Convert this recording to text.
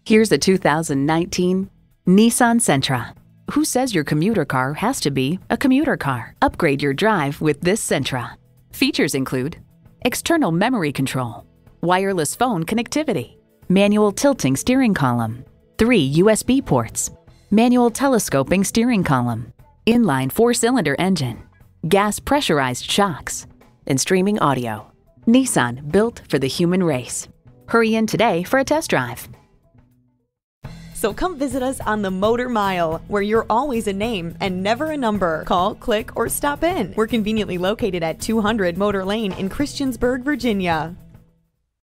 Here's a 2019 Nissan Sentra. Who says your commuter car has to be a commuter car? Upgrade your drive with this Sentra. Features include external memory control, wireless phone connectivity, manual tilting steering column, 3 USB ports, manual telescoping steering column, inline 4-cylinder engine, gas pressurized shocks, and streaming audio. Nissan, built for the human race. Hurry in today for a test drive. So come visit us on the Motor Mile, where you're always a name and never a number. Call, click, or stop in. We're conveniently located at 200 Motor Lane in Christiansburg, Virginia.